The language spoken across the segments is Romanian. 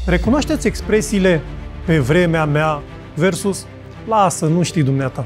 Recunoașteți expresiile pe vremea mea versus lasă, nu știi dumneata.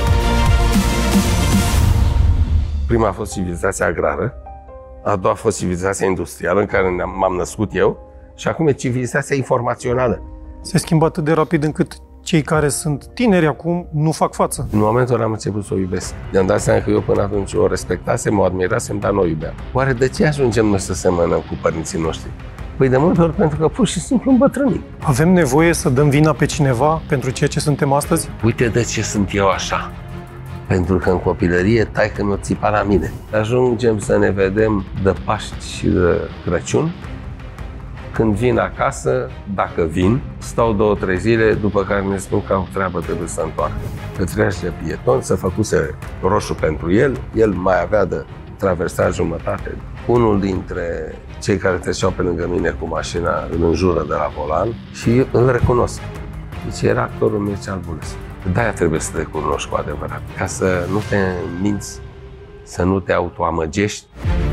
Prima a fost civilizația agrară, a doua a fost civilizația industrială în care m-am născut eu și acum e civilizația informațională. Se schimbă atât de rapid încât cei care sunt tineri acum nu fac față. În momentul ăla am început să o iubesc. Mi-am dat seama că eu până atunci o respectasem, o admirasem, dar nu o iubeam. Oare de ce ajungem noi să semănăm cu părinții noștri? Păi de multe ori pentru că pur și simplu îmbătrânim. Avem nevoie să dăm vina pe cineva pentru ceea ce suntem astăzi? Uite de ce sunt eu așa. Pentru că în copilărie taică-mi țipa la mine. Ajungem să ne vedem de Paști și de Crăciun. Când vin acasă, dacă vin, stau 2-3 zile, după care ne spun că au treabă, trebuie să întoarcă. Pe trece de pieton, să făcuse roșu pentru el mai avea de traversat jumătate. Unul dintre cei care treceau pe lângă mine cu mașina îl înjură de la volan și îl recunosc. Deci era actorul Mircea Albulescu. De-aia trebuie să te cunoști cu adevărat, ca să nu te minți, să nu te autoamăgești.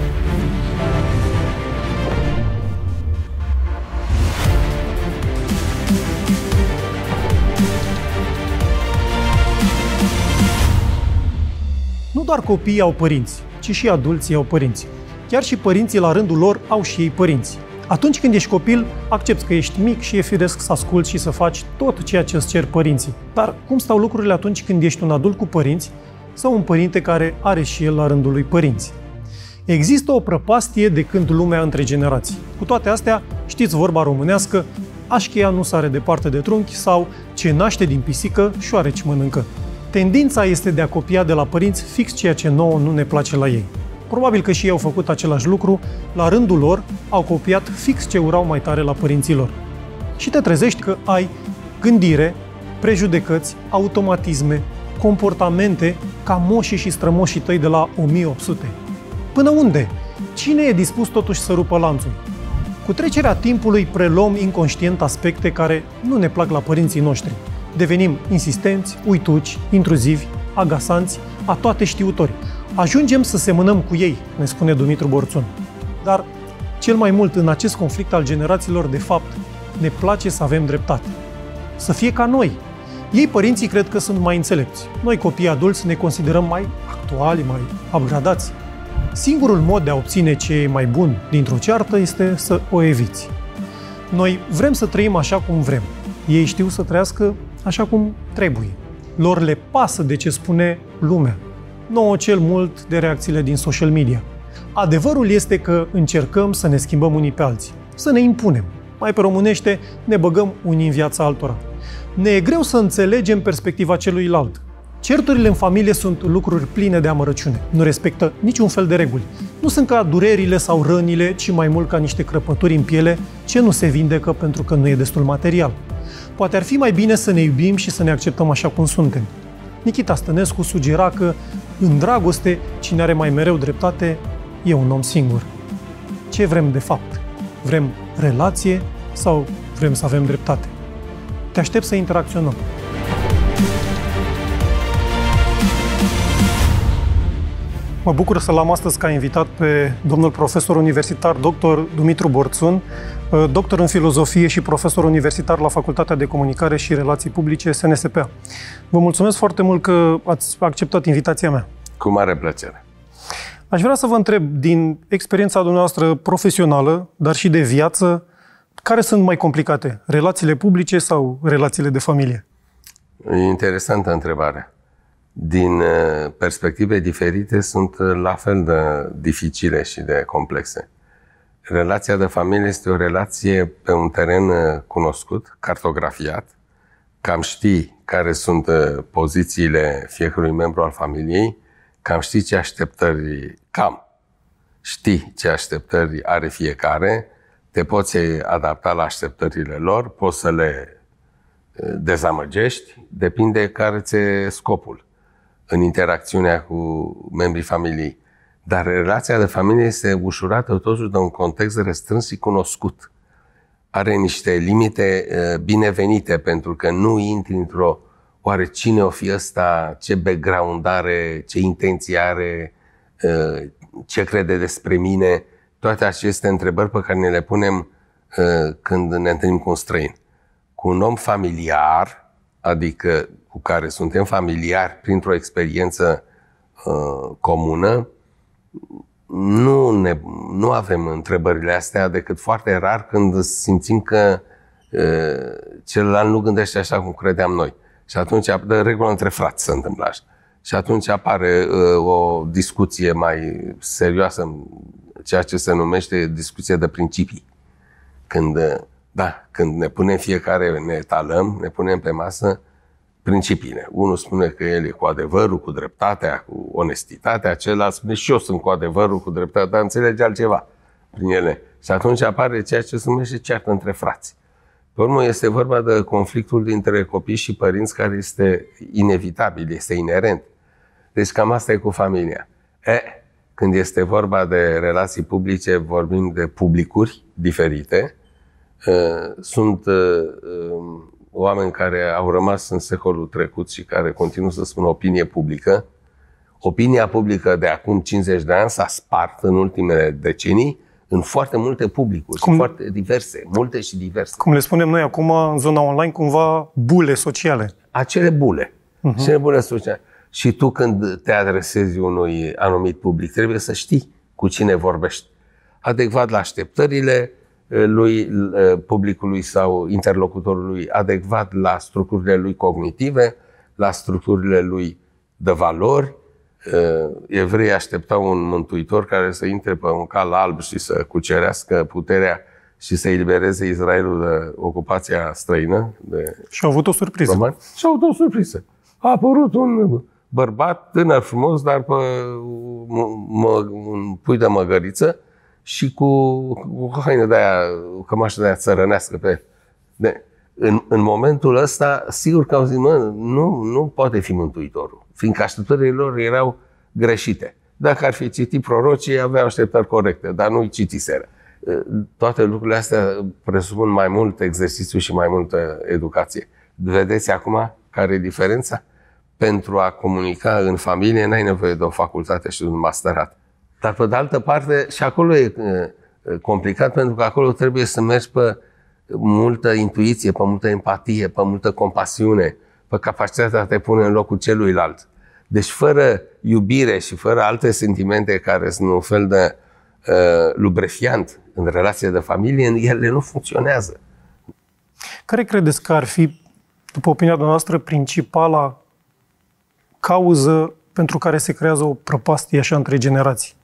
Nu doar copiii au părinți, ci și adulții au părinți. Chiar și părinții la rândul lor au și ei părinți. Atunci când ești copil, accepți că ești mic și e firesc să asculți și să faci tot ceea ce îți cer părinții. Dar cum stau lucrurile atunci când ești un adult cu părinți sau un părinte care are și el la rândul lui părinți? Există o prăpastie de când lumea între generații. Cu toate astea, știți vorba românească, așcheia nu sare departe de trunchi sau ce naște din pisică, șoareci mănâncă. Tendința este de a copia de la părinți fix ceea ce nouă nu ne place la ei. Probabil că și ei au făcut același lucru, la rândul lor au copiat fix ce urau mai tare la părinții lor. Și te trezești că ai gândire, prejudecăți, automatisme, comportamente ca moșii și strămoșii tăi de la 1800. Până unde? Cine e dispus totuși să rupă lanțul? Cu trecerea timpului preluăm inconștient aspecte care nu ne plac la părinții noștri. Devenim insistenți, uituci, intruzivi, agasanți, a toate știutori. Ajungem să semănăm cu ei, ne spune Dumitru Borțun. Dar, cel mai mult în acest conflict al generațiilor, de fapt, ne place să avem dreptate. Să fie ca noi. Ei, părinții, cred că sunt mai înțelepți. Noi, copiii adulți, ne considerăm mai actuali, mai upgradați. Singurul mod de a obține ce e mai bun dintr-o ceartă este să o eviți. Noi vrem să trăim așa cum vrem. Ei știu să trăiască așa cum trebuie. Lor le pasă de ce spune lumea. Nouă cel mult de reacțiile din social media. Adevărul este că încercăm să ne schimbăm unii pe alții, să ne impunem. Mai pe românește, ne băgăm unii în viața altora. Ne e greu să înțelegem perspectiva celuilalt. Certurile în familie sunt lucruri pline de amărăciune. Nu respectă niciun fel de reguli. Nu sunt ca durerile sau rănile, ci mai mult ca niște crăpături în piele ce nu se vindecă pentru că nu e destul material. Poate ar fi mai bine să ne iubim și să ne acceptăm așa cum suntem. Nikita Stănescu sugera că, în dragoste, cine are mai mereu dreptate e un om singur. Ce vrem de fapt? Vrem relație sau vrem să avem dreptate? Te aștept să interacționăm. Mă bucur să l-am astăzi ca invitat pe domnul profesor universitar dr. Dumitru Borțun, doctor în filozofie și profesor universitar la Facultatea de Comunicare și Relații Publice, SNSPA. Vă mulțumesc foarte mult că ați acceptat invitația mea. Cu mare plăcere. Aș vrea să vă întreb, din experiența dumneavoastră profesională, dar și de viață, care sunt mai complicate? Relațiile publice sau relațiile de familie? E interesantă întrebare. Din perspective diferite sunt la fel de dificile și de complexe. Relația de familie este o relație pe un teren cunoscut, cartografiat. Cam știi care sunt pozițiile fiecărui membru al familiei, cam știi ce așteptări are fiecare, te poți adapta la așteptările lor, poți să le dezamăgești, depinde care ți-e scopul în interacțiunea cu membrii familiei. Dar relația de familie este ușurată totuși de un context restrâns și cunoscut. Are niște limite binevenite, pentru că nu intri într-o oare cine o fi ăsta, ce background are, ce intenții are, ce crede despre mine. Toate aceste întrebări pe care ne le punem când ne întâlnim cu un străin. Cu un om familiar, adică cu care suntem familiari printr-o experiență comună, nu avem întrebările astea decât foarte rar când simțim că celălalt nu gândește așa cum credeam noi. Și atunci, de regulă, între frați se întâmplă așa. Și atunci apare o discuție mai serioasă, ceea ce se numește discuție de principii. Când ne punem fiecare, ne etalăm, ne punem pe masă principiile. Unul spune că el e cu adevărul, cu dreptatea, cu onestitatea, celălalt spune și eu sunt cu adevărul, cu dreptatea, dar înțelege altceva prin ele. Și atunci apare ceea ce se numește ceartă între frați. Pe urmă este vorba de conflictul dintre copii și părinți care este inevitabil, este inerent. Deci cam asta e cu familia. Când este vorba de relații publice, vorbim de publicuri diferite. Sunt oameni care au rămas în secolul trecut și care continuă să spună opinie publică. Opinia publică de acum 50 de ani s-a spart în ultimele decenii în foarte multe publicuri, foarte diverse, multe și diverse. Cum le spunem noi acum în zona online, cumva bule sociale. Acele bule. Acele bule sociale. Și tu când te adresezi unui anumit public, trebuie să știi cu cine vorbești. Adecvat la așteptările lui, publicului sau interlocutorului, adecvat la structurile lui cognitive, la structurile lui de valori. Evreii așteptau un mântuitor care să intre pe un cal alb și să cucerească puterea și să elibereze Israelul de ocupația străină. Și au avut o surpriză. Romani. Și au avut o surpriză. A apărut un bărbat tânăr frumos, dar pe un pui de măgăriță și cu o haină de aia, o cămașă de aia țărănească pe... În momentul ăsta, sigur că au zis, nu poate fi mântuitorul, fiindcă așteptările lor erau greșite. Dacă ar fi citit prorocii, aveau așteptări corecte, dar nu-i citiseră. Toate lucrurile astea presupun mai mult exercițiu și mai multă educație. Vedeți acum care e diferența? Pentru a comunica în familie n-ai nevoie de o facultate și de un masterat. Dar pe de altă parte și acolo e complicat, pentru că acolo trebuie să mergi pe multă intuiție, pe multă empatie, pe multă compasiune, pe capacitatea de a te pune în locul celuilalt. Deci fără iubire și fără alte sentimente care sunt un fel de lubrifiant în relație de familie, ele nu funcționează. Care credeți că ar fi, după opinia noastră, principala cauză pentru care se creează o prăpastie așa între generații?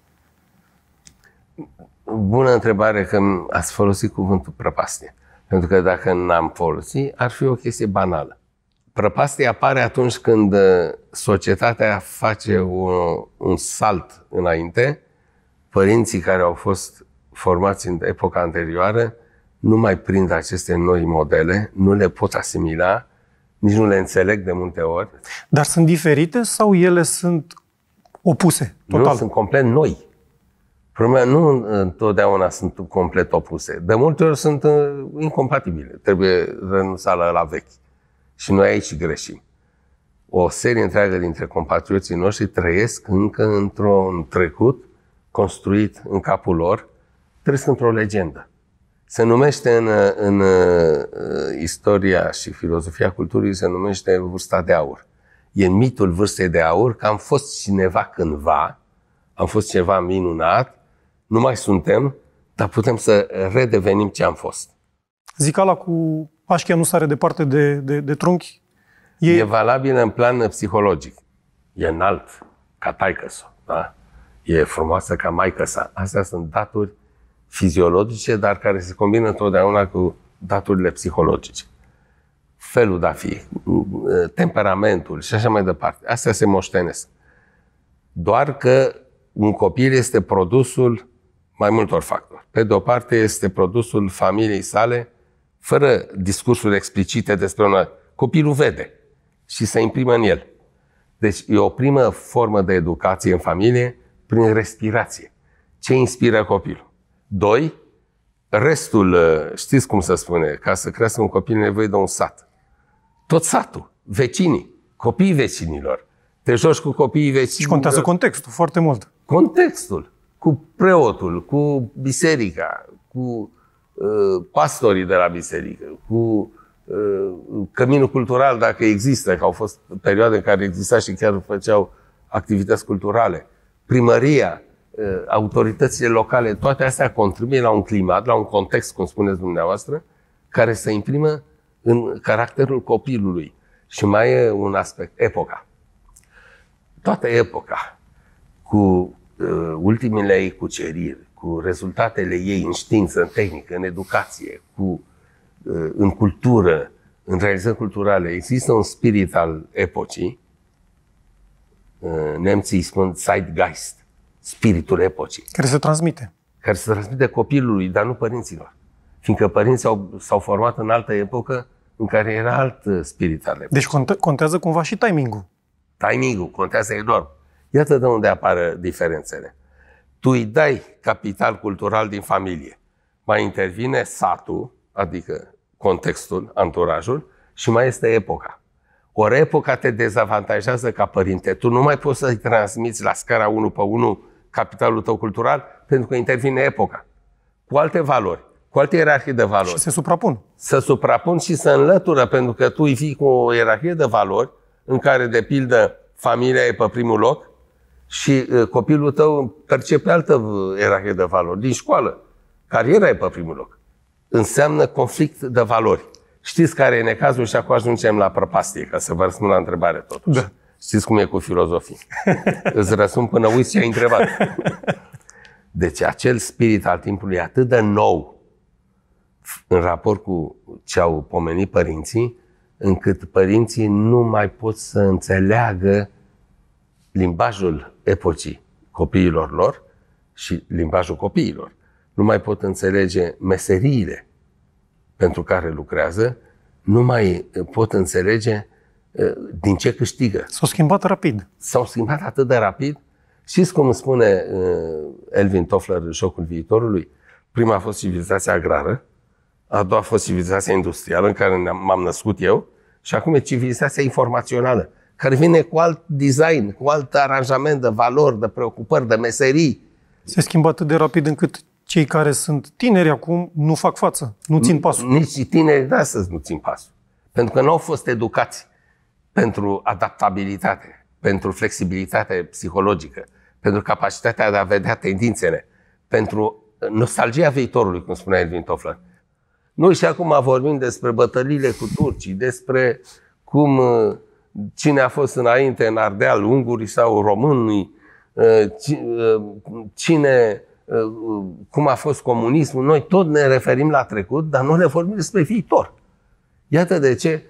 Bună întrebare, că ați folosit cuvântul prăpastie. Pentru că dacă n-am folosit, ar fi o chestie banală. Prăpastia apare atunci când societatea face un salt înainte. Părinții care au fost formați în epoca anterioară nu mai prind aceste noi modele, nu le pot asimila, nici nu le înțeleg de multe ori. Dar sunt diferite sau ele sunt opuse, total? Nu, sunt complet noi. Problema nu întotdeauna sunt complet opuse. De multe ori sunt incompatibile. Trebuie renunța la vechi. Și noi aici greșim. O serie întreagă dintre compatrioții noștri trăiesc încă într-un trecut construit în capul lor, trăiesc într-o legendă. Se numește în istoria și filozofia culturii, se numește vârsta de aur. E mitul vârstei de aur, că am fost cineva cândva, am fost ceva minunat, nu mai suntem, dar putem să redevenim ce am fost. Zicala cu așchia nu sare departe de trunchi? E valabilă în plan psihologic. E înalt, ca taică-s-o, da? E frumoasă ca maică-sa. Astea sunt daturi fiziologice, dar care se combină întotdeauna cu daturile psihologice. Felul de a fi, temperamentul și așa mai departe. Astea se moștenesc. Doar că un copil este produsul mai multor factori. Pe de o parte este produsul familiei sale, fără discursuri explicite despre una. Copilul vede și se imprimă în el. Deci e o primă formă de educație în familie prin respirație. Ce inspiră copilul? 2. Restul, știți cum se spune, ca să crească un copil e nevoie de un sat. Tot satul, vecinii, copiii vecinilor. Te joci cu copiii vecinilor. Și contează contextul foarte mult. Contextul, cu preotul, cu biserica, cu pastorii de la biserică, cu căminul cultural, dacă există, că au fost perioade în care exista și chiar făceau activități culturale, primăria, autoritățile locale, toate astea contribuie la un climat, la un context, cum spuneți dumneavoastră, care se imprimă în caracterul copilului. Și mai e un aspect, epoca. Toată epoca, cu ultimele ei cuceriri, cu rezultatele ei în știință, în tehnică, în educație, în cultură, în realizări culturale, există un spirit al epocii. Nemții spun Zeitgeist, spiritul epocii. Care se transmite. Care se transmite copilului, dar nu părinților. Fiindcă părinții s-au format în altă epocă în care era alt spirit al epocii. Deci contează cumva și timingul. Timingul contează enorm. Iată de unde apar diferențele. Tu îi dai capital cultural din familie. Mai intervine satul, adică contextul, anturajul, și mai este epoca. Ori epoca te dezavantajează ca părinte. Tu nu mai poți să-i transmiți la scara 1 pe 1 capitalul tău cultural pentru că intervine epoca. Cu alte valori, cu alte ierarhii de valori. Și se suprapun. Se suprapun și se înlătură, pentru că tu îi vii cu o ierarhie de valori în care, de pildă, familia e pe primul loc și copilul tău percepe altă ierarhie de valori din școală. Cariera e pe primul loc. Înseamnă conflict de valori. Știți care e necazul și acum ajungem la prăpastie, ca să vă răspund la întrebare totuși. Da. Știți cum e cu filozofii. Îți răspund până uiți ce ai întrebat. Deci acel spirit al timpului e atât de nou în raport cu ce au pomenit părinții, încât părinții nu mai pot să înțeleagă limbajul epocii copiilor lor și limbajul copiilor. Nu mai pot înțelege meseriile pentru care lucrează, nu mai pot înțelege din ce câștigă. S-au schimbat rapid. S-au schimbat atât de rapid. Știți cum spune Elvin Toffler în Șocul viitorului? Prima a fost civilizația agrară, a doua a fost civilizația industrială, în care m-am născut eu, și acum e civilizația informațională, care vine cu alt design, cu alt aranjament de valori, de preocupări, de meserii. Se schimbă atât de rapid încât cei care sunt tineri acum nu fac față, nu țin pasul. Nici tinerii de astăzi nu țin pasul. Pentru că nu au fost educați pentru adaptabilitate, pentru flexibilitate psihologică, pentru capacitatea de a vedea tendințele, pentru nostalgia viitorului, cum spunea Elvin Toffler. Noi și acum vorbim despre bătăliile cu turcii, despre cine a fost înainte în Ardeal, ungurii sau românii, cum a fost comunismul. Noi tot ne referim la trecut, dar nu ne vorbim despre viitor. Iată de ce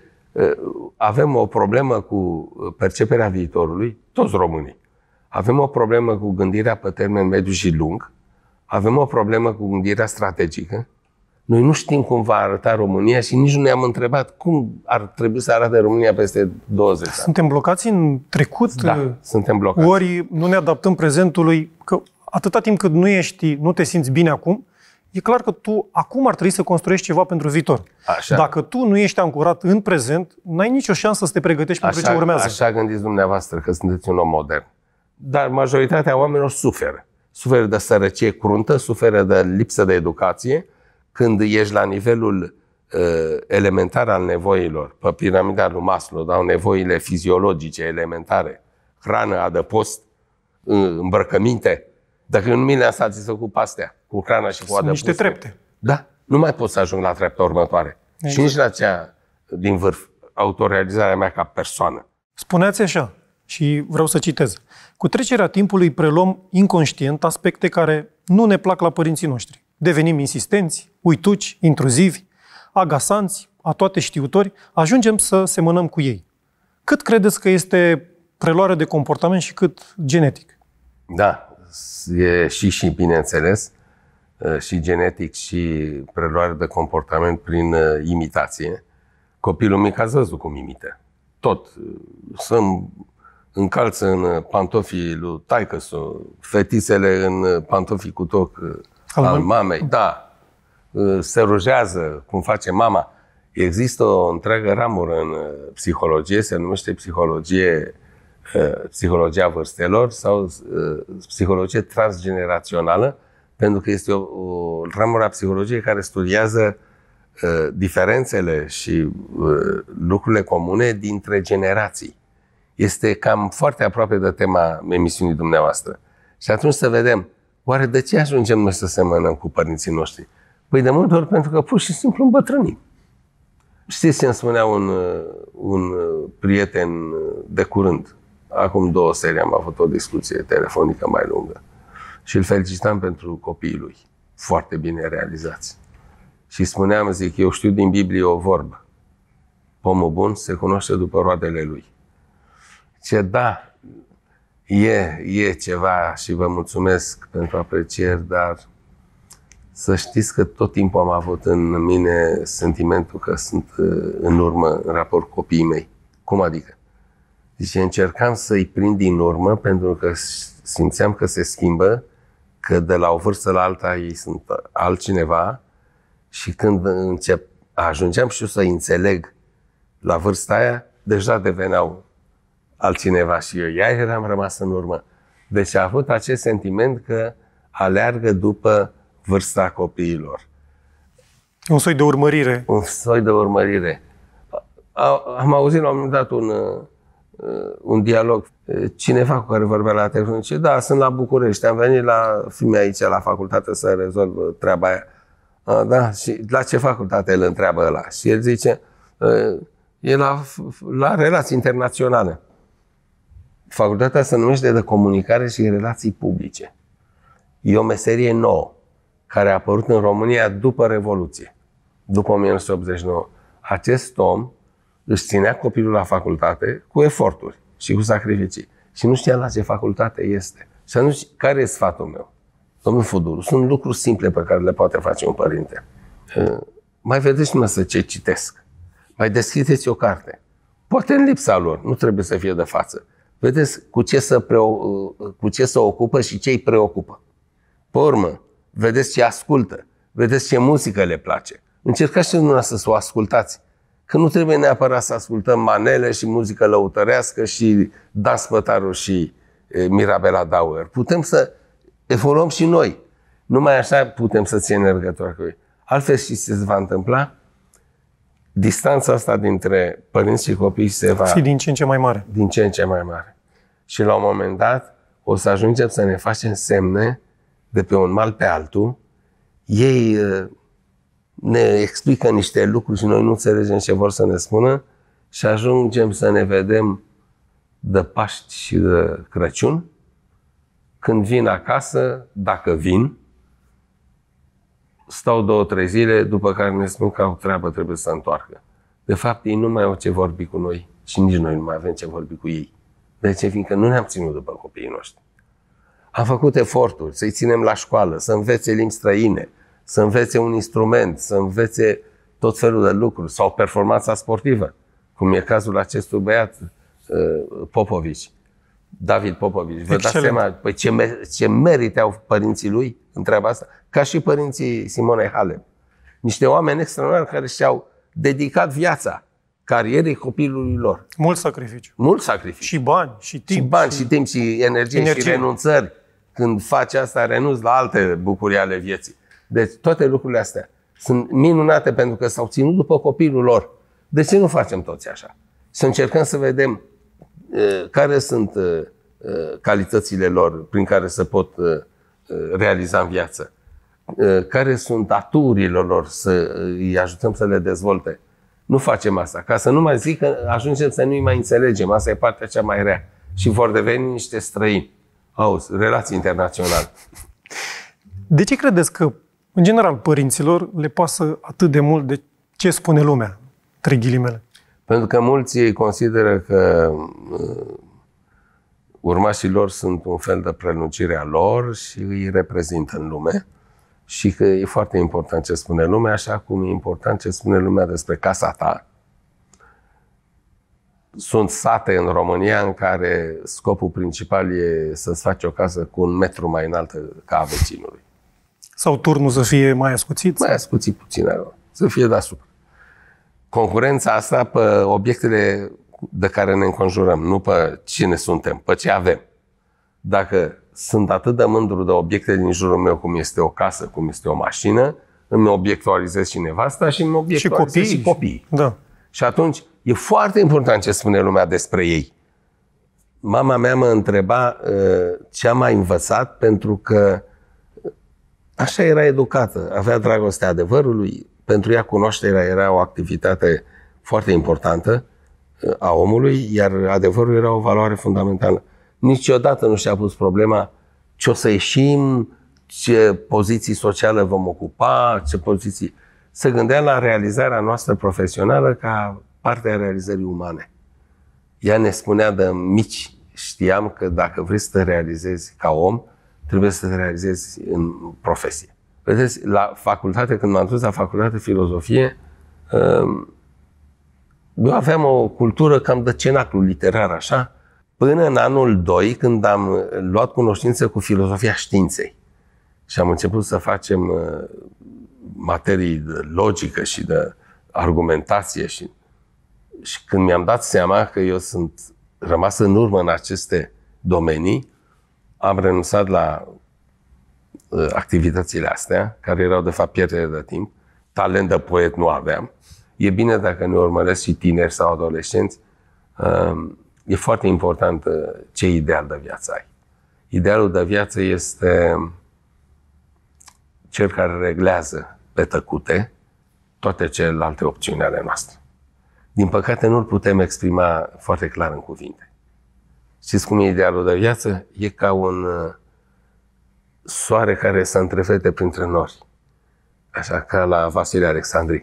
avem o problemă cu perceperea viitorului, toți românii. Avem o problemă cu gândirea pe termen mediu și lung, avem o problemă cu gândirea strategică. Noi nu știm cum va arăta România și nici nu ne-am întrebat cum ar trebui să arate România peste 20 ani. Suntem blocați în trecut? Da, suntem blocați. Ori nu ne adaptăm prezentului, că atâta timp cât nu te simți bine acum, e clar că tu acum ar trebui să construiești ceva pentru viitor. Așa. Dacă tu nu ești ancorat în prezent, n-ai nicio șansă să te pregătești pentru ce urmează. Așa gândiți dumneavoastră, că sunteți un om modern. Dar majoritatea oamenilor suferă. Suferă de sărăcie cruntă, suferă de lipsă de educație. Când ești la nivelul elementar al nevoilor, pe piramida lui Maslow, dau nevoile fiziologice elementare, hrană, adăpost, îmbrăcăminte, dacă nu mi le-am satisfăcut cu astea, cu hrana și cu adăpostul. Sunt niște trepte. Da, nu mai pot să ajung la treapta următoare. Exact. Și nici la cea din vârf, autorealizarea mea ca persoană. Spuneați așa, și vreau să citez. Cu trecerea timpului preluăm inconștient aspecte care nu ne plac la părinții noștri. Devenim insistenți, uituci, intruzivi, agasanți, a toate știutori, ajungem să semănăm cu ei. Cât credeți că este preluare de comportament și cât genetic? Da, e și bineînțeles, și genetic și preluare de comportament prin imitație. Copilul mic ați văzut cum imită. Tot. Să-mi încalță în pantofii lui taică-su, fetițele în pantofii cu toc al mamei. Da. Se rujează cum face mama. Există o întreagă ramură în psihologie, se numește psihologia vârstelor sau psihologie transgenerațională, pentru că este o ramură a psihologiei care studiază diferențele și lucrurile comune dintre generații. Este cam foarte aproape de tema emisiunii dumneavoastră. Și atunci să vedem, oare de ce ajungem noi să semănăm cu părinții noștri? Păi de multe ori pentru că pur și simplu îmbătrânim. Știți ce îmi spunea un prieten de curând? Acum 2 serii am avut o discuție telefonică mai lungă și îl felicitam pentru copiii lui, foarte bine realizați. Și spuneam, zic, eu știu din Biblie o vorbă. Pomul bun se cunoaște după roadele lui. Ce da, e ceva și vă mulțumesc pentru aprecieri, dar să știți că tot timpul am avut în mine sentimentul că sunt în urmă în raport cu copiii mei. Cum adică? Zice, încercam să-i prind din urmă pentru că simțeam că se schimbă, că de la o vârstă la alta ei sunt altcineva și când ajungeam și eu să-i înțeleg la vârsta aia, deja deveneau altcineva și eu. Iar eram rămas în urmă. Deci a avut acest sentiment că aleargă după vârsta copiilor. Un soi de urmărire. Un soi de urmărire. Am auzit la un moment dat un dialog. Cineva cu care vorbea la telefon zice, da, sunt la București, am venit la filme aici, la facultate, să rezolv treaba aia. Da? Și la ce facultate îl întreabă ăla? Și el zice, e la relații internaționale. Facultatea se numește de comunicare și relații publice. E o meserie nouă, care a apărut în România după Revoluție, după 1989. Acest om își ținea copilul la facultate cu eforturi și cu sacrificii. Și nu știa la ce facultate este. Și atunci, care e sfatul meu? Domnul Fuduru, sunt lucruri simple pe care le poate face un părinte. Mai vedeți dumneavoastră ce citesc. Mai deschideți o carte. Poate în lipsa lor, nu trebuie să fie de față. Vedeți cu ce se ocupă și ce îi preocupă. Pe urmă, vedeți ce ascultă, vedeți ce muzică le place. Încercați și dumneavoastră să o ascultați. Că nu trebuie neapărat să ascultăm manele și muzică lăutărească și Dan Spătaru și Mirabela Dauer. Putem să evoluăm și noi. Numai așa putem să ținem legătura cu ei. Altfel știți ce se va întâmpla? Distanța asta dintre părinți și copii se va fi din ce în ce mai mare. Din ce în ce mai mare. Și la un moment dat o să ajungem să ne facem semne de pe un mal pe altul. Ei ne explică niște lucruri și noi nu înțelegem ce vor să ne spună și ajungem să ne vedem de Paști și de Crăciun. Când vin acasă, dacă vin, stau 2-3 zile, după care ne spun că au treabă, trebuie să se întoarcă. De fapt, ei nu mai au ce vorbi cu noi și nici noi nu mai avem ce vorbi cu ei. De ce? Fiindcă nu ne-am ținut după copiii noștri. Am făcut eforturi să-i ținem la școală, să învețe limbi străine, să învețe un instrument, să învețe tot felul de lucruri sau performanța sportivă, cum e cazul acestui băiat Popovici, David Popovici. Vă dați seama păi ce merite au părinții lui în treaba asta? Ca și părinții Simone Halep. Niște oameni extraordinari care și-au dedicat viața carierei copilului lor. Mult sacrificiu. Mult sacrificiu. Și bani, și timp. Și bani, și timp, și energie, și renunțări. Când faci asta, renunți la alte bucurii ale vieții. Deci toate lucrurile astea sunt minunate pentru că s-au ținut după copilul lor. De ce nu facem toți așa? Să încercăm să vedem care sunt calitățile lor prin care se pot realiza în viață. Care sunt aturile lor să îi ajutăm să le dezvolte. Nu facem asta. Ca să nu mai zic că ajungem să nu-i mai înțelegem. Asta e partea cea mai rea. Și vor deveni niște străini. Auzi, relații internaționale. De ce credeți că, în general, părinților le pasă atât de mult de ce spune lumea, între ghilimele? Pentru că mulți consideră că urmașii lor sunt un fel de prelungire a lor și îi reprezintă în lume și că e foarte important ce spune lumea, așa cum e important ce spune lumea despre casa ta. Sunt sate în România în care scopul principal e să-ți faci o casă cu 1 metru mai înaltă ca a vecinului. Sau turnul să fie mai ascuțit? Mai ascuțit puțin, să fie deasupra. Concurența asta pe obiectele de care ne înconjurăm, nu pe cine suntem, pe ce avem. Dacă sunt atât de mândru de obiecte din jurul meu, cum este o casă, cum este o mașină, îmi obiectualizez și nevasta și îmi obiectualizez și copiii. Da. Și atunci e foarte important ce spune lumea despre ei. Mama mea mă întreba ce am mai învățat, pentru că așa era educată. Avea dragostea adevărului. Pentru ea cunoașterea era o activitate foarte importantă a omului, iar adevărul era o valoare fundamentală. Niciodată nu și-a pus problema ce o să ieșim, ce poziții sociale vom ocupa, ce poziții... Se gândea la realizarea noastră profesională ca parte a realizării umane. Ea ne spunea de mici, știam că dacă vrei să te realizezi ca om, trebuie să te realizezi în profesie. Vedeți, la facultate, când m-am dus la facultate de filozofie, eu aveam o cultură cam de cenaclu literar, așa, până în anul 2, când am luat cunoștință cu filozofia științei. Și am început să facem materii de logică și de argumentație. Și când mi-am dat seama că eu sunt rămas în urmă în aceste domenii, am renunțat la activitățile astea, care erau de fapt pierdere de timp. Talent de poet nu aveam. E bine dacă ne urmăresc și tineri sau adolescenți. E foarte important ce ideal de viață ai. Idealul de viață este cel care reglează pe tăcute toate celelalte opțiuni ale noastre. Din păcate nu-l putem exprima foarte clar în cuvinte. Știți cum e idealul de viață? E ca un soare care se întrevede printre nori. Așa ca la Vasile Alexandrii.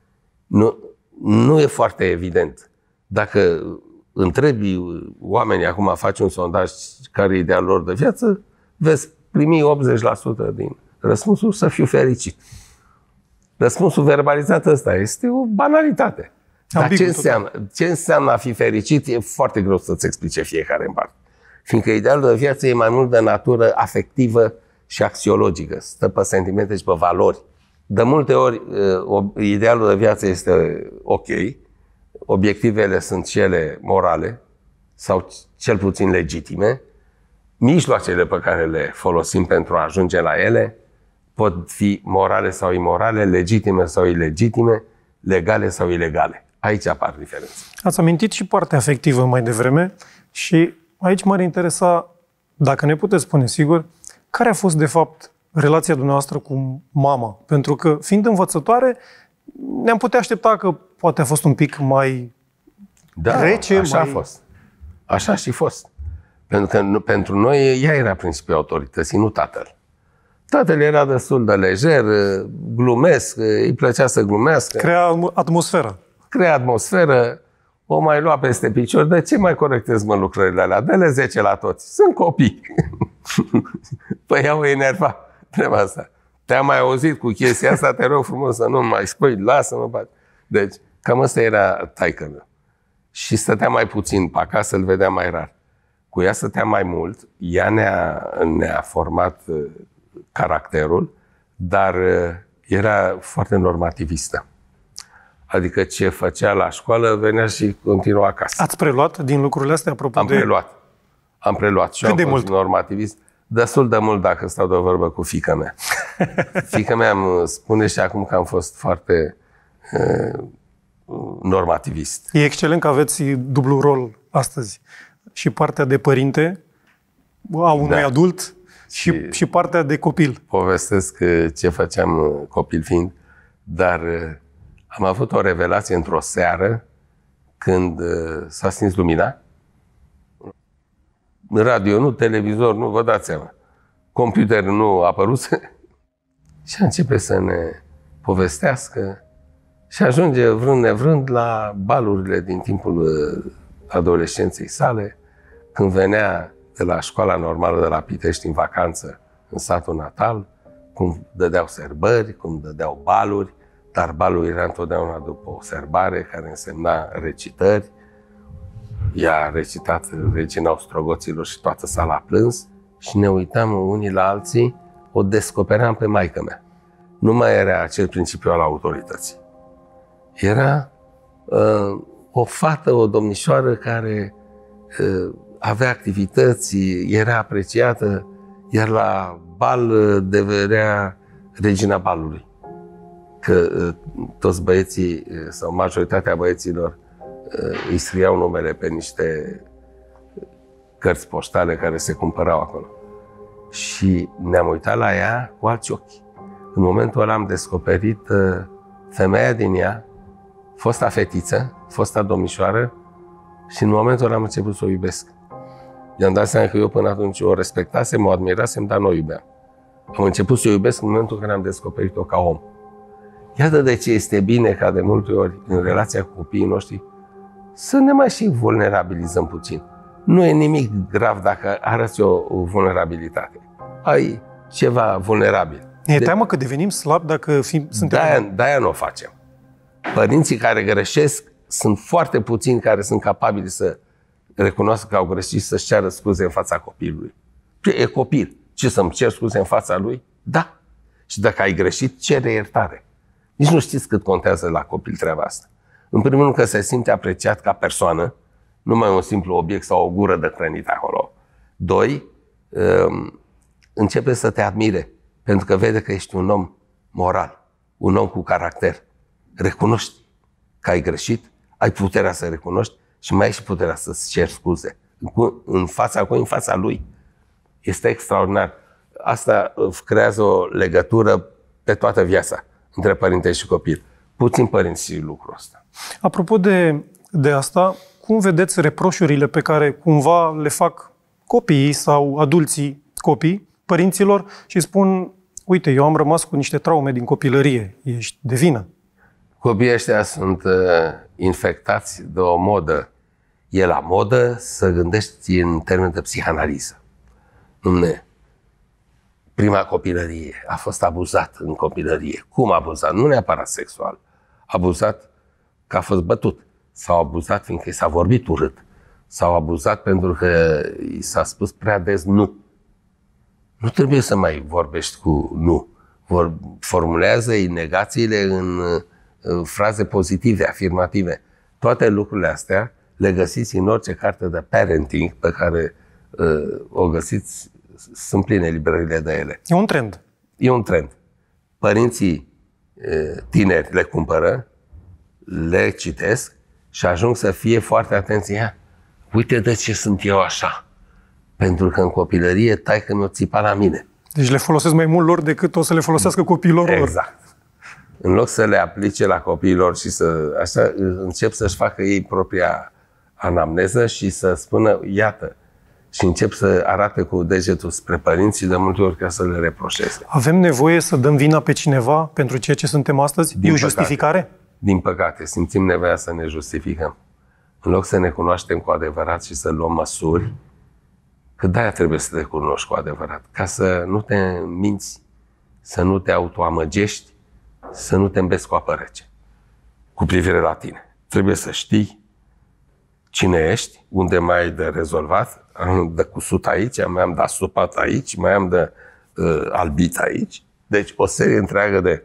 Nu e foarte evident. Dacă întrebi oamenii, acum faci un sondaj care e idealul lor de viață, veți primi 80% din răspunsul să fiu fericit. Răspunsul verbalizat ăsta este o banalitate. Dar ce înseamnă a fi fericit e foarte greu să-ți explice fiecare în parte. Fiindcă idealul de viață e mai mult de natură afectivă și axiologică. Stă pe sentimente și pe valori. De multe ori, idealul de viață este ok, obiectivele sunt cele morale sau cel puțin legitime, mijloacele pe care le folosim pentru a ajunge la ele pot fi morale sau imorale, legitime sau ilegitime, legale sau ilegale. Aici apar diferențe. Ați amintit și partea afectivă mai devreme și aici m-ar interesa, dacă ne puteți spune sigur, care a fost de fapt relația dumneavoastră cu mama? Pentru că, fiind învățătoare, ne-am putea aștepta că poate a fost un pic mai rece. Așa a fost. Așa și fost. Pentru că pentru noi ea era principiul autorității, nu tatăl. Tatăl era destul de lejer, glumesc, îi plăcea să glumească. Crea atmosferă. Crea atmosferă, o mai lua peste picior. De ce mai corectez lucrările alea? Dă-le 10 la toți. Sunt copii. Păi ea o enerva treaba asta. Te-am mai auzit cu chestia asta, te rog frumos să nu mai spui, lasă-mă, bat. Deci, cam ăsta era taică meu. Și stătea mai puțin pe acasă, îl vedea mai rar. Cu ea stătea mai mult, ea ne-a format caracterul, dar era foarte normativistă. Adică ce făcea la școală, venea și continua acasă. Ați preluat din lucrurile astea, apropo Am preluat și cât de am fost mult? normativist. Destul de mult dacă stau de vorbă cu fiica mea. Fiica mea îmi spune și acum că am fost foarte normativist. E excelent că aveți dublu rol astăzi. Și partea de părinte a unui adult și partea de copil. Povestesc ce făceam copil fiind, dar am avut o revelație într-o seară când s-a stins lumina. Radio nu, televizor nu, vă dați seama. Computer nu a apărut. Și începe să ne povestească și ajunge vrând nevrând la balurile din timpul adolescenței sale, când venea de la școala normală de la Pitești în vacanță în satul natal, cum dădeau serbări, cum dădeau baluri, dar balul era întotdeauna după o serbare care însemna recitări. Ea a recitat Regina Ostrogoților și toată sala a plâns și ne uitam unii la alții, o descopeream pe maică mea. Nu mai era acel principiu al autorității. Era o fată, o domnișoară care avea activități, era apreciată Iar la bal devenea regina balului. Că toți băieții, sau majoritatea băieților, îi scriau numele pe niște cărți poștale care se cumpărau acolo. Și ne-am uitat la ea cu alți ochi. În momentul ăla am descoperit femeia din ea, fosta fetiță, fosta domnișoară, și în momentul ăla am început să o iubesc. I-am dat seama că eu până atunci o respectasem, o admirasem, dar nu o iubeam. Am început să o iubesc în momentul în care am descoperit-o ca om. Iată de ce este bine ca de multe ori în relația cu copiii noștri să ne mai și vulnerabilizăm puțin. Nu e nimic grav dacă arăți o vulnerabilitate. Ai ceva vulnerabil. E teamă că devenim slabi dacă suntem... De-aia nu o facem. Părinții care greșesc sunt foarte puțini care sunt capabili să recunoască că au greșit și să-și ceară scuze în fața copilului. E copil. Ce, să-mi cer scuze în fața lui? Da. Și dacă ai greșit, cere iertare. Nici nu știți cât contează la copil treaba asta. În primul rând că se simte apreciat ca persoană, nu mai un simplu obiect sau o gură de hrănit acolo. 2, începe să te admire, pentru că vede că ești un om moral, un om cu caracter. Recunoști că ai greșit, ai puterea să recunoști și mai ai și puterea să-ți ceri scuze. În fața lui. Este extraordinar. Asta creează o legătură pe toată viața între părinte și copil. Puțin părinți și lucrul ăsta. Apropo de asta, cum vedeți reproșurile pe care cumva le fac copiii sau adulții copii părinților și spun: uite, eu am rămas cu niște traume din copilărie, ești de vină? Copiii ăștia sunt infectați de o modă. E la modă să gândești în termeni de psihanaliză. Prima copilărie, a fost abuzat în copilărie. Cum abuzat? Nu neapărat sexual. Abuzat că a fost bătut. Sau abuzat fiindcă i s-a vorbit urât. Sau abuzat pentru că i s-a spus prea des nu. Nu trebuie să mai vorbești cu nu. Formulează-i negațiile în fraze pozitive, afirmative. Toate lucrurile astea le găsiți în orice carte de parenting pe care o găsiți. Sunt pline librările de ele. E un trend. E un trend. Părinții tineri le cumpără, le citesc și ajung să fie foarte atenți. Uite de ce sunt eu așa. Pentru că în copilărie taică-mi o țipa la mine. Deci le folosesc mai mult lor decât o să le folosească copiilor lor. Exact. În loc să le aplice la copiilor și așa, încep să-și facă ei propria anamneză și să spună, iată, și încep să arate cu degetul spre părinți și de multe ori ca să le reproșeze. Avem nevoie să dăm vina pe cineva pentru ceea ce suntem astăzi? E o justificare? Din păcate, simțim nevoia să ne justificăm. În loc să ne cunoaștem cu adevărat și să luăm măsuri, că de-aia trebuie să te cunoști cu adevărat, ca să nu te minți, să nu te autoamăgești, să nu te îmbezi cu apă rece cu privire la tine. Trebuie să știi cine ești, unde mai ai de rezolvat. Am de cusut aici, mai am de asupat aici, mai am de albit aici. Deci o serie întreagă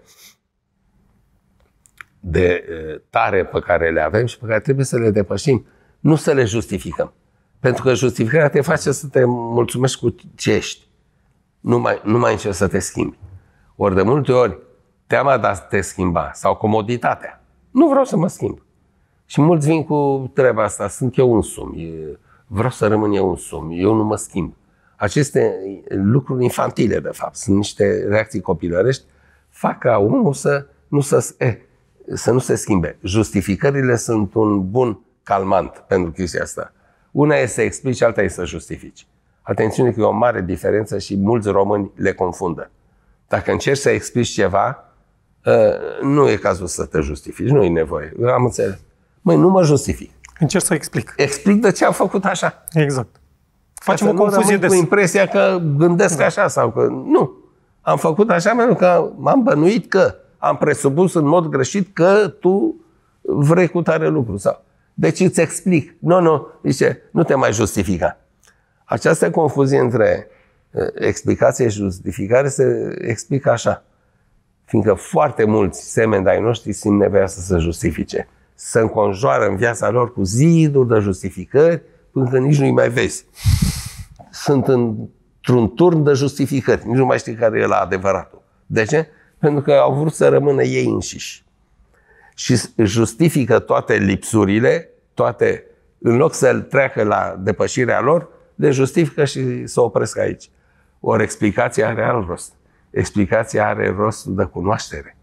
de tare pe care le avem și pe care trebuie să le depășim, nu să le justificăm. Pentru că justificarea te face să te mulțumești cu ce ești. Nu mai încerci să te schimbi. Ori de multe ori, teama de a te schimba sau comoditatea. Nu vreau să mă schimb. Și mulți vin cu treaba asta, sunt eu însumi, vreau să rămân eu însumi, eu nu mă schimb. Aceste lucruri infantile, de fapt, sunt niște reacții copilărești, fac ca omul să nu se schimbe. Justificările sunt un bun calmant pentru chestia asta. Una e să explici, alta e să justifici. Atențiune că e o mare diferență și mulți români le confundă. Dacă încerci să explici ceva, nu e cazul să te justifici, nu e nevoie. Am înțeles. Măi, nu mă justific. Încerc să explic. Explic de ce am făcut așa. Exact. Facem o confuzie des. Cu impresia că gândesc așa sau că... Nu. Am făcut așa pentru că m-am bănuit că am presupus în mod greșit că tu vrei cu tare lucru. Sau... Deci îți explic. Nu, zice, nu te mai justifica. Această confuzie între explicație și justificare se explică așa. Fiindcă foarte mulți semeni de-ai noștri simt nevoia să se justifice. Să înconjoară în viața lor cu ziduri de justificări până că nici nu-i mai vezi. Sunt în într-un turn de justificări. Nici nu mai știi care e la adevăratul. De ce? Pentru că au vrut să rămână ei înșiși. Și justifică toate lipsurile, toate, în loc să treacă la depășirea lor, le justifică și să opresc aici. Ori explicația are alt rost. Explicația are rostul de cunoaștere.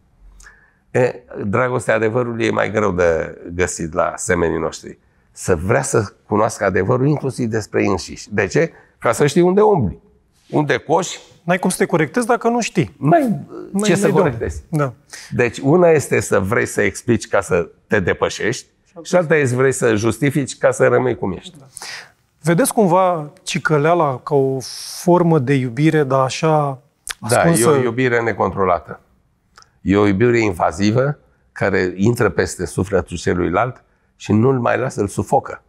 Dragostea adevărului e mai greu de găsit la semenii noștri. Să vrea să cunoască adevărul inclusiv despre ei înșiși. De ce? Ca să știi unde umbli, unde coși. N-ai cum să te corectezi dacă nu știi. Ce să corectezi? Da. Deci una este să vrei să explici ca să te depășești și alta este vrei să justifici ca să rămâi cum ești. Da. Vedeți cumva cicăleala ca o formă de iubire, dar așa ascunsă? Da, e o iubire necontrolată. E o iubire invazivă care intră peste sufletul celuilalt și nu-l mai lasă, îl sufocă.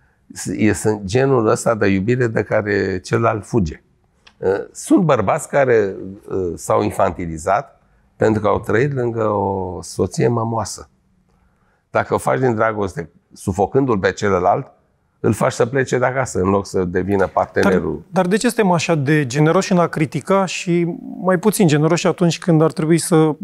Este genul ăsta de iubire de care celălalt fuge. Sunt bărbați care s-au infantilizat pentru că au trăit lângă o soție mămoasă. Dacă o faci din dragoste, sufocându-l pe celălalt, îl faci să plece de acasă, în loc să devină partenerul. Dar de ce suntem așa de generoși în a critica și mai puțin generoși atunci când ar trebui să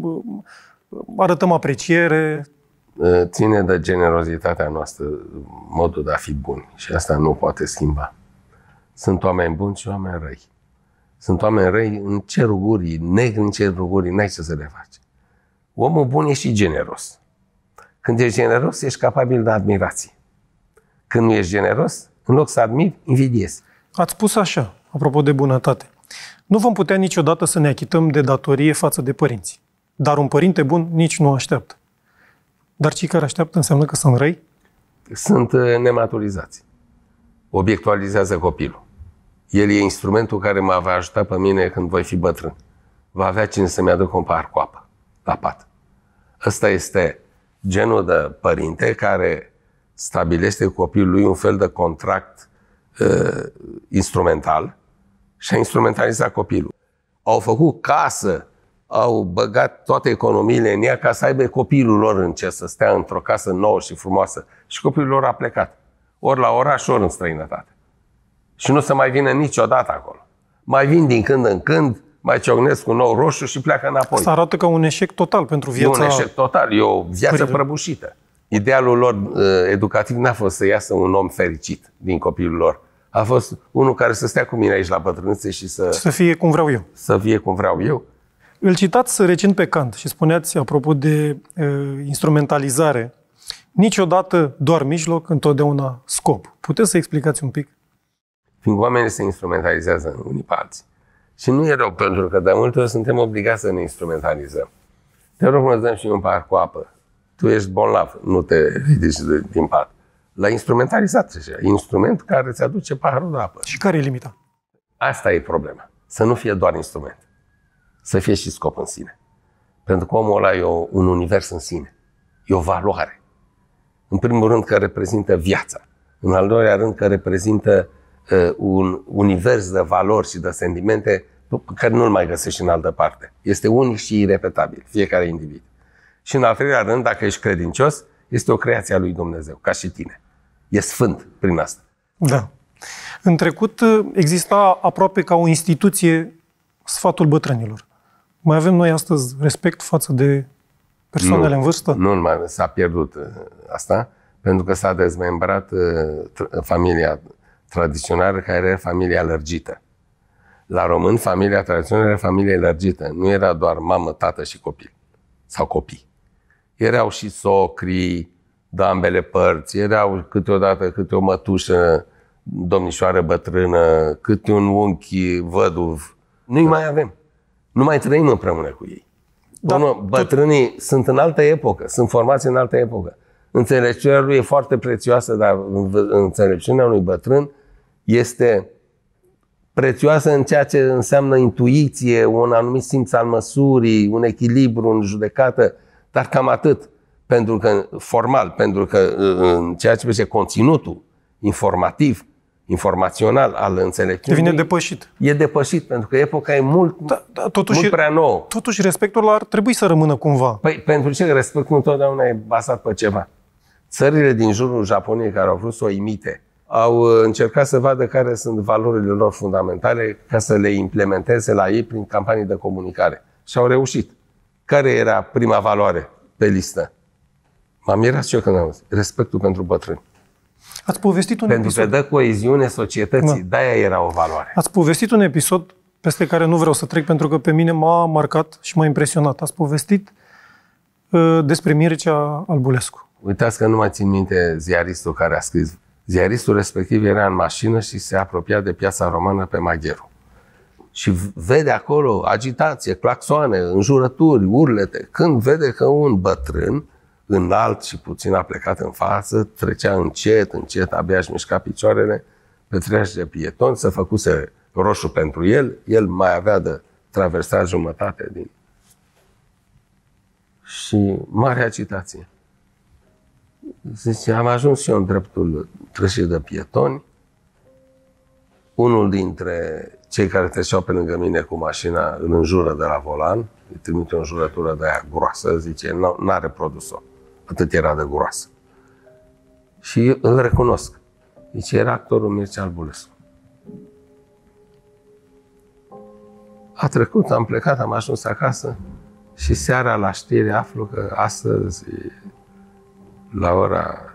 arătăm apreciere? Ține de generozitatea noastră, modul de a fi buni. Și asta nu poate schimba. Sunt oameni buni și oameni răi. Sunt oameni răi în cerul gurii, negri în cerul gurii, n-ai ce să le faci. Omul bun e și generos. Când ești generos, ești capabil de admirație. Când nu ești generos, în loc să admiri, invidiezi. Ați spus așa, apropo de bunătate. Nu vom putea niciodată să ne achităm de datorie față de părinți. Dar un părinte bun nici nu așteaptă. Dar cei care așteaptă înseamnă că sunt răi? Sunt nematurizați. Obiectualizează copilul. El e instrumentul care mă va ajuta pe mine când voi fi bătrân. Va avea cine să-mi aducă un pahar cu apă la pat. Ăsta este genul de părinte care stabilește cu copilul lui un fel de contract instrumental și a instrumentalizat copilul. Au făcut casă, au băgat toate economiile în ea ca să aibă copilul lor în ce să stea într-o casă nouă și frumoasă. Și copilul lor a plecat. Ori la oraș, ori în străinătate. Și nu se mai vină niciodată acolo. Mai vin din când în când, mai ciocnesc un nou roșu și pleacă înapoi. Asta arată ca un eșec total pentru viața... E un eșec total, e o viață prăbușită. Idealul lor educativ n-a fost să iasă un om fericit din copilul lor. A fost unul care să stea cu mine aici la bătrânețe și să fie cum vreau eu. Să fie cum vreau eu. Îl citați recent pe Kant și spuneați, apropo de instrumentalizare, niciodată doar mijloc, întotdeauna scop. Puteți să explicați un pic? Fiindcă oamenii se instrumentalizează unii pe alții. Și nu e rău, pentru că de multe ori suntem obligați să ne instrumentalizăm. Te rog, mă dăm și un pahar cu apă. Tu ești bolnav, nu te ridici din pat. L-ai instrumentalizat deja. Instrument care îți aduce paharul de apă. Și care e limita? Asta e problema. Să nu fie doar instrument. Să fie și scop în sine. Pentru că omul ăla e un univers în sine. E o valoare. În primul rând că reprezintă viața. În al doilea rând că reprezintă un univers de valori și de sentimente care nu-l mai găsești în altă parte. Este unic și irepetabil, fiecare individ. Și în al treilea rând, dacă ești credincios, este o creație a lui Dumnezeu, ca și tine. E sfânt prin asta. Da. În trecut exista aproape ca o instituție sfatul bătrânilor. Mai avem noi astăzi respect față de persoanele în vârstă? Nu, mai s-a pierdut asta, pentru că s-a dezmembrat familia tradițională, care era familia lărgită. La român, familia tradițională era familia lărgită. Nu era doar mamă, tată și copil. Sau copii. Erau și socrii de ambele părți, erau câteodată câte o mătușă, domnișoară bătrână, câte un unchi văduv. Nu-i mai avem. Nu mai trăim împreună cu ei. Bătrânii sunt în altă epocă, sunt formați în altă epocă. Înțelepciunea lui e foarte prețioasă, dar înțelepciunea unui bătrân este prețioasă în ceea ce înseamnă intuiție, un anumit simț al măsurii, un echilibru în judecată, dar cam atât. Pentru că, formal, pentru că în ceea ce privește conținutul informativ, informațional al înțelepciunii, devine depășit. E depășit, pentru că epoca e mult prea nouă. Totuși, respectul ar trebui să rămână cumva. Păi, pentru ce respectul întotdeauna e bazat pe ceva? Țările din jurul Japoniei care au vrut să o imite au încercat să vadă care sunt valorile lor fundamentale ca să le implementeze la ei prin campanii de comunicare. Și au reușit. Care era prima valoare pe listă? M-am mirat și eu când am zis. Respectul pentru bătrâni. Ați povestit un pentru episod. că dă coeziune societății. Da. De-aia era o valoare. Ați povestit un episod peste care nu vreau să trec pentru că pe mine m-a marcat și m-a impresionat. Ați povestit despre Mircea Albulescu. Uitați că nu mai țin minte ziaristul care a scris. Ziaristul respectiv era în mașină și se apropia de Piața Romană pe Magheru. Și vede acolo agitație, claxoane, înjurături, urlete. Când vede că un bătrân, înalt și puțin aplecat în față, trecea încet, încet, abia își mișca picioarele pe treaș de pietoni, se făcuse roșu pentru el, el mai avea de traversat jumătate din... Și mare agitație. Zice, am ajuns și eu în dreptul trășii de pietoni. Unul dintre cei care treceau pe lângă mine cu mașina îl înjură de la volan, îi trimite o înjurătură de aia groasă, zice, n-are produs-o. Atât era de groasă. Și îl recunosc. Zice, era actorul Mircea Albulescu. A trecut, am plecat, am ajuns acasă și seara la știri aflu că astăzi, la ora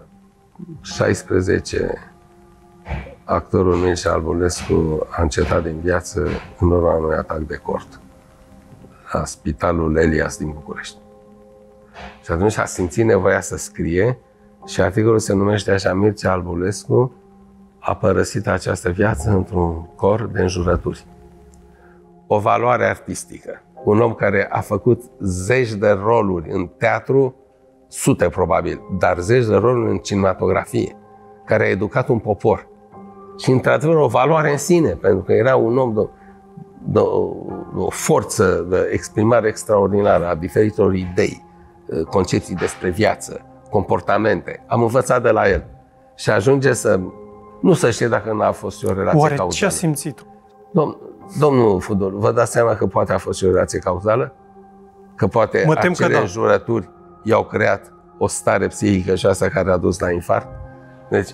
16, actorul Mircea Albulescu a încetat din viață în urma unui atac de cord la Spitalul Elias din București. Și atunci a simțit nevoia să scrie și articolul se numește așa: Mircea Albulescu a părăsit această viață într-un cor de înjurături. O valoare artistică. Un om care a făcut zeci de roluri în teatru, sute probabil, dar zeci de roluri în cinematografie, care a educat un popor. Și într-adevăr o valoare în sine, pentru că era un om de o forță de exprimare extraordinară a diferitor idei, concepții despre viață, comportamente. Am învățat de la el. Și ajunge să... Nu să știe dacă n-a fost și o relație cauzală. Oare ce a simțit? Domnul Fudor, vă dați seama că poate a fost și o relație cauzală? Că poate acele înjurături i-au creat o stare psihică și asta care a dus la infart? Deci,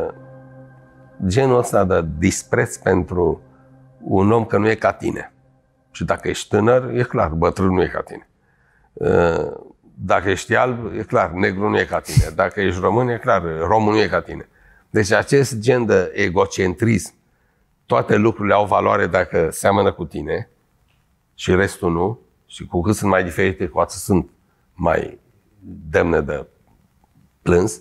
genul ăsta de dispreț pentru un om că nu e ca tine. Și dacă ești tânăr, e clar, bătrân nu e ca tine. Dacă ești alb, e clar, negru nu e ca tine. Dacă ești român, e clar, romul nu e ca tine. Deci acest gen de egocentrism, toate lucrurile au valoare dacă seamănă cu tine și restul nu, și cu cât sunt mai diferite, cu atât sunt mai demne de plâns,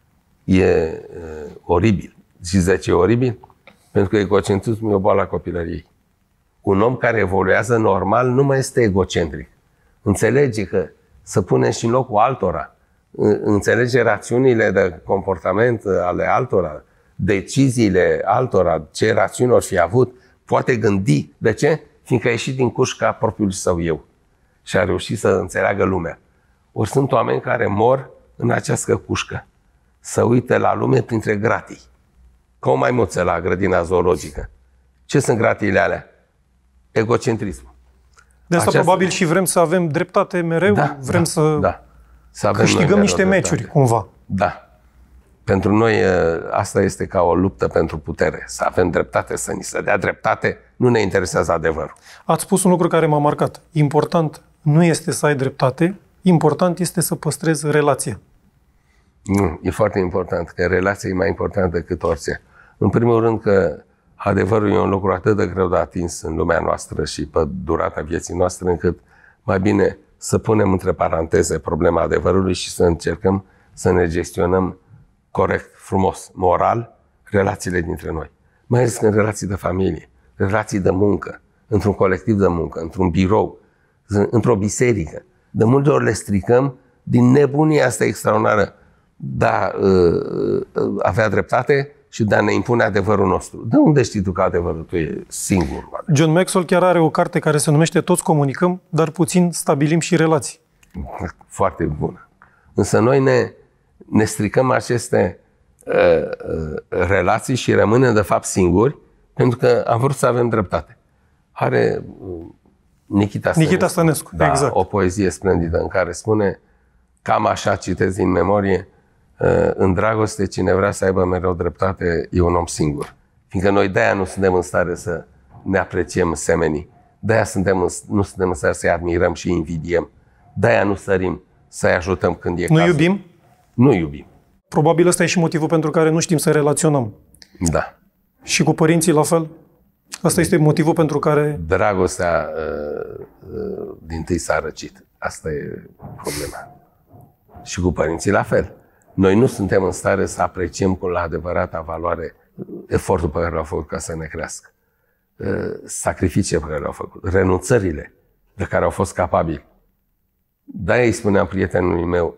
e oribil. Și de ce e oribil? Pentru că egocentrismul e o boală a copilăriei. Un om care evoluează normal nu mai este egocentric. Înțelege că să pune și în locul altora. Înțelege rațiunile de comportament ale altora, deciziile altora, ce rațiuni or fi avut, poate gândi. De ce? Fiindcă a ieșit din cușca propriului său eu și a reușit să înțeleagă lumea. Ori sunt oameni care mor în această cușcă, să uite la lume printre gratii, ca o maimuță la grădina zoologică. Ce sunt gratiile alea? Egocentrismul. De asta probabil și vrem să avem dreptate mereu, vrem să câștigăm niște meciuri cumva. Da. Pentru noi asta este ca o luptă pentru putere. Să avem dreptate, să ni se dea dreptate, nu ne interesează adevărul. Ați spus un lucru care m-a marcat. Important nu este să ai dreptate, important este să păstrezi relația. Nu, e foarte important, că relația e mai importantă decât orice. În primul rând că adevărul e un lucru atât de greu de atins în lumea noastră și pe durata vieții noastre, încât mai bine să punem între paranteze problema adevărului și să încercăm să ne gestionăm corect, frumos, moral, relațiile dintre noi. Mai ales în relații de familie, relații de muncă, într-un colectiv de muncă, într-un birou, într-o biserică. De multe ori le stricăm din nebunia asta extraordinară de a avea dreptate și de a ne impune adevărul nostru. De unde știi tu că adevărul tu e singur? John Maxwell chiar are o carte care se numește Toți comunicăm, dar puțin stabilim și relații. Foarte bună. Însă noi ne stricăm aceste relații și rămânem de fapt singuri pentru că am vrut să avem dreptate. Are Nichita Stănescu, exact. O poezie splendidă în care spune, cam așa citez din memorie, În dragoste, cine vrea să aibă mereu dreptate e un om singur. Fiindcă noi de-aia nu suntem în stare să ne apreciem semenii. De-aia nu suntem în stare să-i admirăm și invidiem. De-aia nu sărim să-i ajutăm când e cazul. Nu iubim? Nu iubim. Probabil ăsta e și motivul pentru care nu știm să relaționăm. Da. Și cu părinții la fel? Asta este motivul pentru care... Dragostea dintâi s-a răcit. Asta e problema. Și cu părinții la fel. Noi nu suntem în stare să apreciem cu la adevărata valoare efortul pe care l-au făcut ca să ne crească. Sacrificiile pe care le-au făcut. Renunțările de care au fost capabili. De-aia îi spuneam prietenului meu,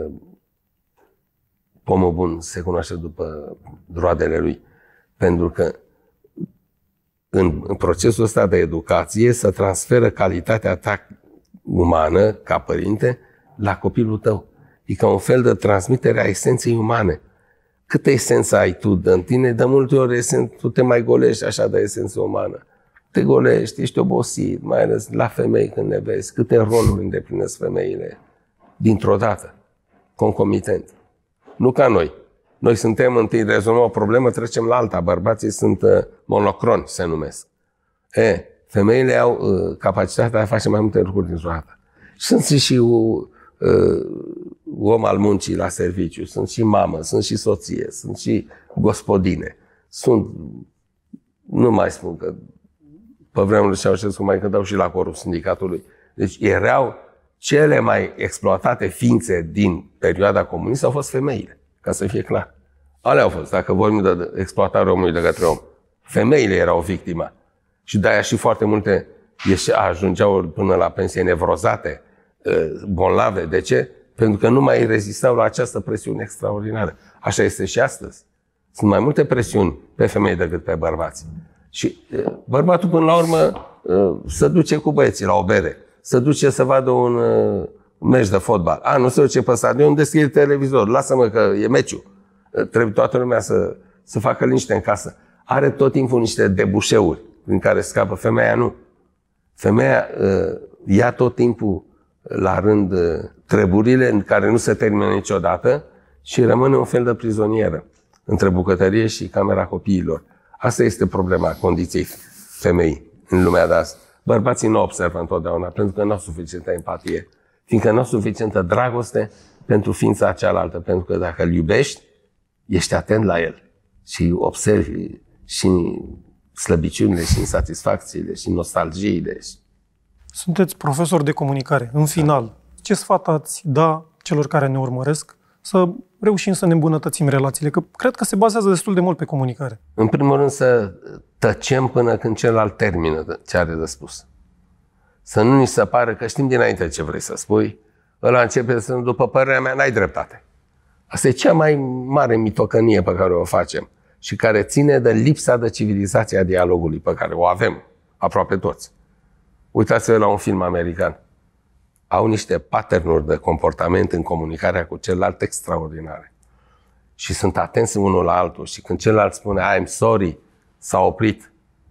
pomul bun se cunoaște după roadele lui. Pentru că în procesul ăsta de educație se transferă calitatea ta umană, ca părinte, la copilul tău. E ca un fel de transmitere a esenței umane. Câtă esență ai tu în tine, de multe ori tu te mai golești așa de esență umană. Te golești, ești obosit, mai ales la femei când ne vezi. Câte roluri îndeplinesc femeile dintr-o dată, concomitent. Nu ca noi. Noi suntem întâi, rezolvăm o problemă, trecem la alta. Bărbații sunt monocroni, se numesc. Femeile au capacitatea de a face mai multe lucruri dintr-o dată. Sunt și om al muncii la serviciu, sunt și mamă, sunt și soție, sunt și gospodine. Nu mai spun că pe vremea lui Ceaușescu mai cântau și la corul sindicatului. Deci erau cele mai exploatate ființe din perioada comunistă au fost femeile, ca să fie clar. Alea au fost, dacă vorbim de exploatarea omului de către om. Femeile erau victima. Și de-aia și foarte multe ajungeau până la pensie nevrozate, bolnave. De ce? Pentru că nu mai rezistau la această presiune extraordinară. Așa este și astăzi. Sunt mai multe presiuni pe femei decât pe bărbați. Și bărbatul, până la urmă, se duce cu băieții la o bere. Se duce să vadă un meci de fotbal. Nu se duce pe stadion, deschide televizor. Lasă-mă că e meciul. Trebuie toată lumea să facă liniște în casă. Are tot timpul niște debușeuri prin care scapă. Femeia nu. Femeia ia tot timpul la rând treburile în care nu se termină niciodată și rămâne un fel de prizonieră între bucătărie și camera copiilor. Asta este problema condiției femeii în lumea de azi. Bărbații nu observă întotdeauna pentru că nu au suficientă empatie, fiindcă nu au suficientă dragoste pentru ființa cealaltă, pentru că dacă îl iubești, ești atent la el și observi și slăbiciunile și insatisfacțiile și nostalgiile. Sunteți profesor de comunicare. În final, ce sfat ați da celor care ne urmăresc să reușim să ne îmbunătățim relațiile? Că cred că se bazează destul de mult pe comunicare. În primul rând să tăcem până când celălalt termină ce are de spus. Să nu ni se pară că știm dinainte ce vrei să spui. Ăla începe să, după părerea mea, n-ai dreptate. Asta e cea mai mare mitocănie pe care o facem și care ține de lipsa de civilizație a dialogului pe care o avem aproape toți. Uitați-vă la un film american. Au niște pattern-uri de comportament în comunicarea cu celălalt extraordinare. Și sunt atenți unul la altul. Și când celălalt spune I'm sorry, s-a oprit.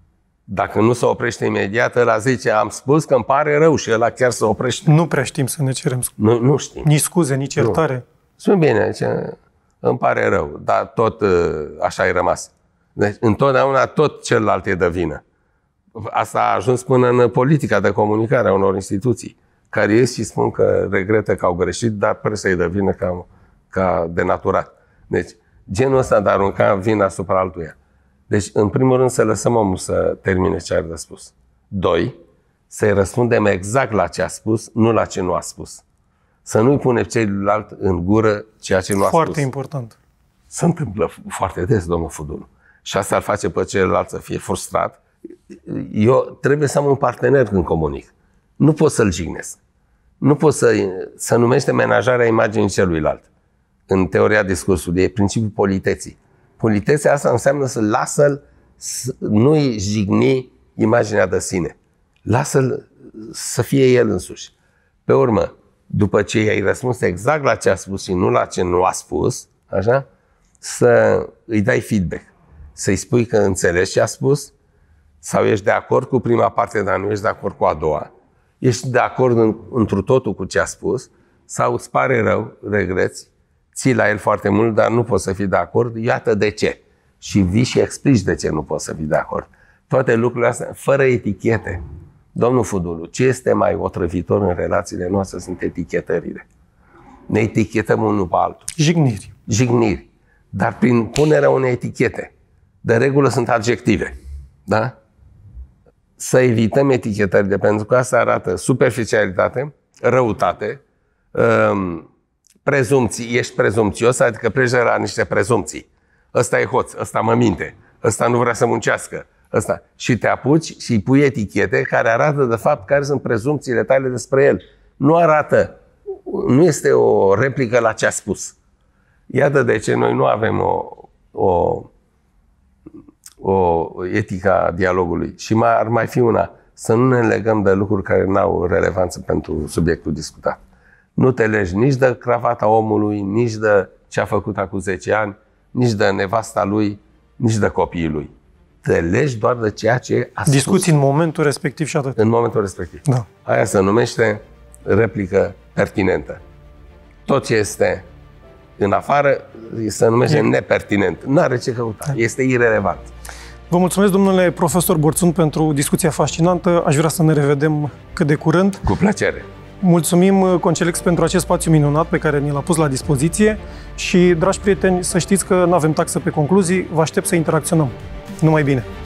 Dacă nu se oprește imediat, ăla zice am spus că îmi pare rău și ăla chiar se oprește. Nu prea știm să ne cerem scuze. Nu știm. Nici scuze, nici iertare. Spune bine, zice, îmi pare rău, dar tot așa ai rămas. Deci întotdeauna tot celălalt e de vină. Asta a ajuns până în politica de comunicare a unor instituții, care ies și spun că regretă că au greșit, dar presa îi dă vină ca denaturat. Deci, genul ăsta de a arunca vina asupra altuia. Deci, în primul rând, să lăsăm omul să termine ce are de spus. 2. Să-i răspundem exact la ce a spus, nu la ce nu a spus. Să nu-i punem celuilalt în gură ceea ce nu a spus. Foarte important. Se întâmplă foarte des, domnul Fudulu. Și asta îl face pe celălalt să fie frustrat. Eu trebuie să am un partener când comunic. Nu pot să-l jignesc. Nu pot să numește menajarea imaginii celuilalt. În teoria discursului e principiul politeții. Politeția asta înseamnă să lasă-l, nu-i jigni imaginea de sine. Lasă-l să fie el însuși. Pe urmă, după ce i-ai răspuns exact la ce a spus și nu la ce nu a spus, așa, să îi dai feedback. Să-i spui că înțelegi ce a spus sau ești de acord cu prima parte, dar nu ești de acord cu a doua. Ești de acord întru totul cu ce a spus sau îți pare rău, regreți ții la el foarte mult, dar nu poți să fii de acord, iată de ce. Și vii și explici de ce nu poți să fii de acord. Toate lucrurile astea, fără etichete. Domnul Fudulu, ce este mai otrăvitor în relațiile noastre sunt etichetările. Ne etichetăm unul pe altul. Jigniri. Jigniri. Dar prin punerea unei etichete. De regulă sunt adjective. Da? Să evităm etichetările, pentru că asta arată superficialitate, răutate, prezumții. Ești prezumțios, adică pleci de la niște prezumții. Ăsta e hoț, ăsta mă minte, ăsta nu vrea să muncească. Ăsta. Și te apuci și îi pui etichete care arată de fapt care sunt prezumțiile tale despre el. Nu arată, nu este o replică la ce a spus. Iată de ce noi nu avem o etică a dialogului. Și ar mai fi una, să nu ne legăm de lucruri care nu au relevanță pentru subiectul discutat. Nu te legi nici de cravata omului, nici de ce a făcut acum 10 ani, nici de nevasta lui, nici de copiii lui. Te legi doar de ceea ce a spus. Discuții în momentul respectiv și atât. În momentul respectiv. Da. Aia se numește replică pertinentă. Tot ce este în afară se numește nepertinent. Nu are ce căuta. Este irelevant. Vă mulțumesc, domnule profesor Borțun, pentru discuția fascinantă. Aș vrea să ne revedem cât de curând. Cu plăcere. Mulțumim Concelex pentru acest spațiu minunat pe care ni l-a pus la dispoziție și, dragi prieteni, să știți că nu avem taxă pe concluzii, vă aștept să interacționăm. Numai bine!